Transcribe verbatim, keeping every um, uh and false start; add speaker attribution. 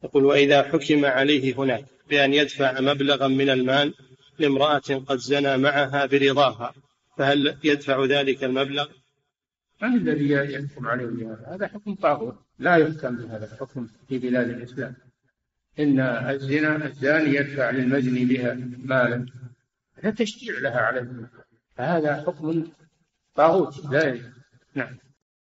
Speaker 1: يقول: وإذا حكم عليه هناك بأن يدفع مبلغا من المال لامرأة قد زنى معها برضاها، فهل يدفع ذلك المبلغ؟
Speaker 2: من الذي يحكم عليه بهذا؟ هذا حكم طاغوت، لا يحكم بهذا الحكم في بلاد الإسلام. إن الزنا الزاني يدفع للمزني بها مالا، هذا تشجيع لها على الزنا، فهذا حكم طاغوت لا يجوز. نعم.